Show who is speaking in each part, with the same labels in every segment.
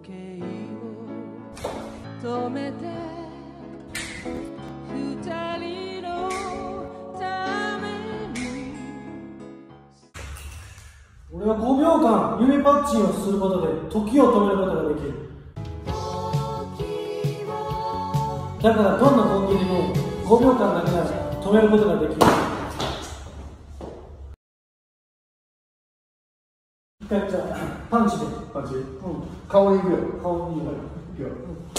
Speaker 1: 計を止めて二人のために。
Speaker 2: 俺は5秒間指パッチンをすることで時を止めることができる。だからどんなコンビニも5秒間だけなら止めることができる。一回じゃあパンチで。
Speaker 3: パンチ。顔にいくよ。
Speaker 2: 顔にいくよ。
Speaker 3: いくよ。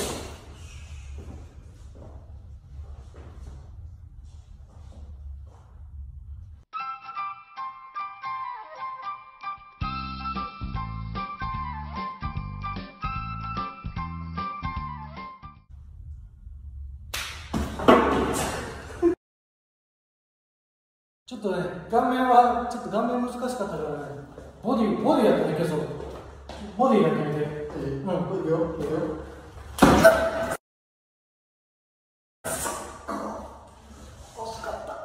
Speaker 2: ちょっとね、顔面はちょっと顔面難しかったからね、ボディやっていけそう。ボディやってみて。
Speaker 3: いくよ。いくよ。惜しかった。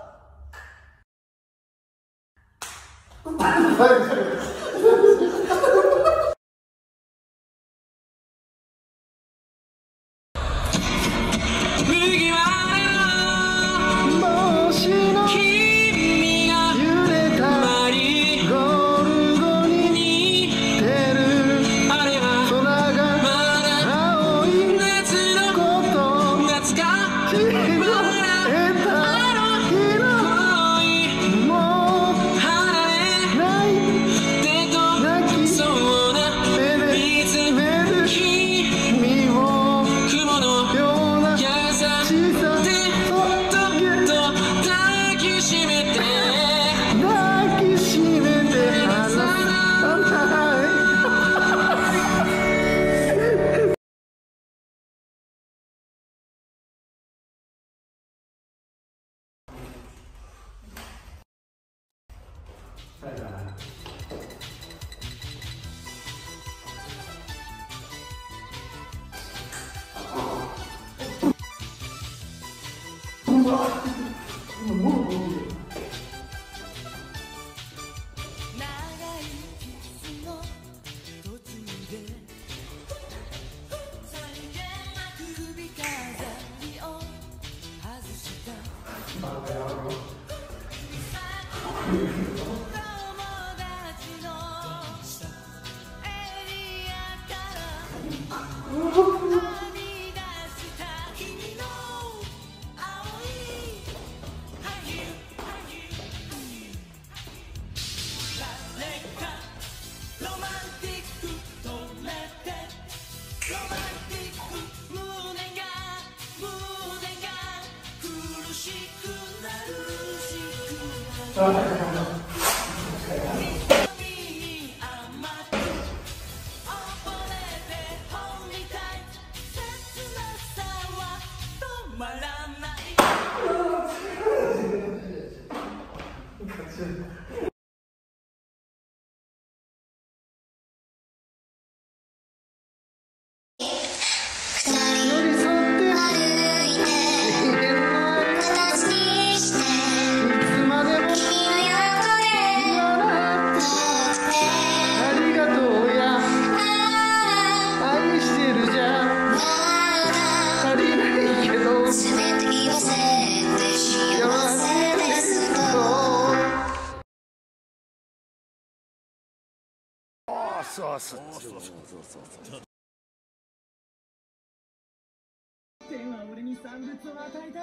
Speaker 4: 天は俺に産物を与えた。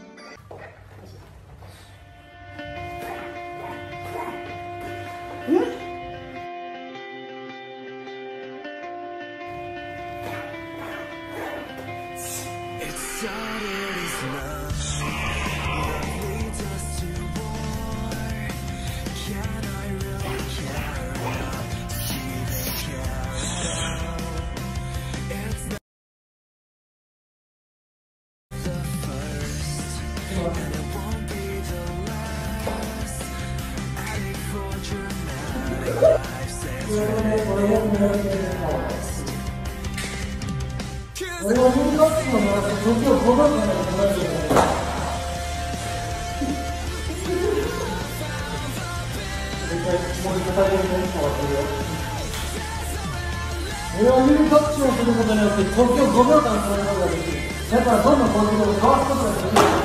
Speaker 2: 俺は指パッチンを鳴らして時を5秒間で止めるよね。もう一回叩いてみてもらってるよ。 余裕タッチをすることによって時を5秒間止めることができる。だからどんどんポイントをかわすことができる。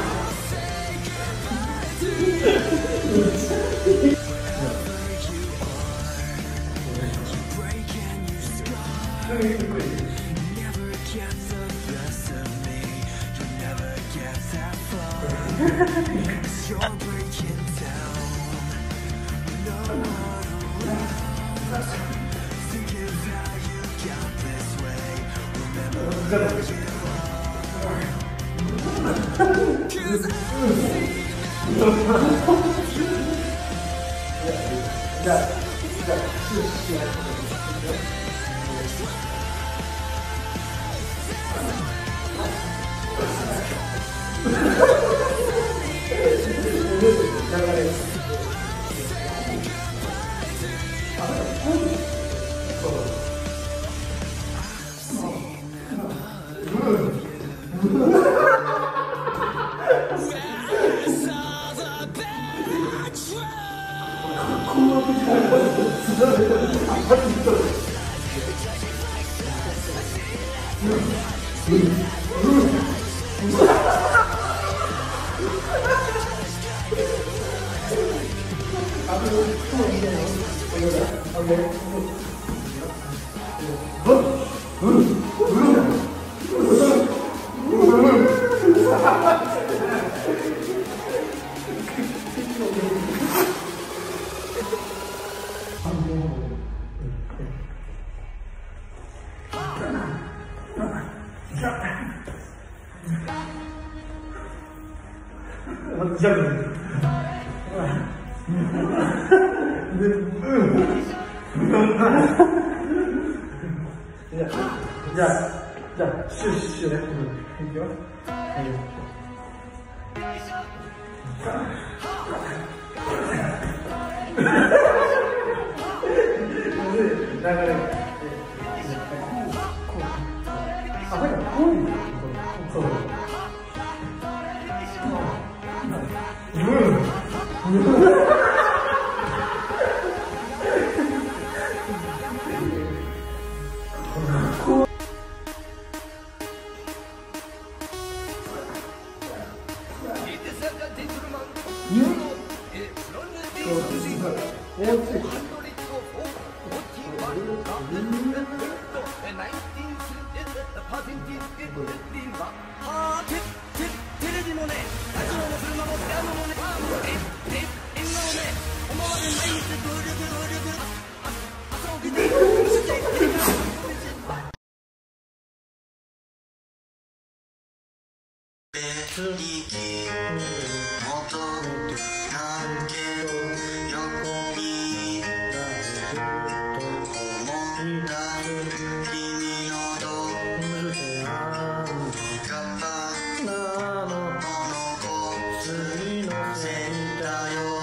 Speaker 2: じゃあ、シュッシュね。いきます。流れ。あ、だからこういう。そう。
Speaker 5: 別に君元なんけど横に思った君のど味方なのこの子次のせいだよ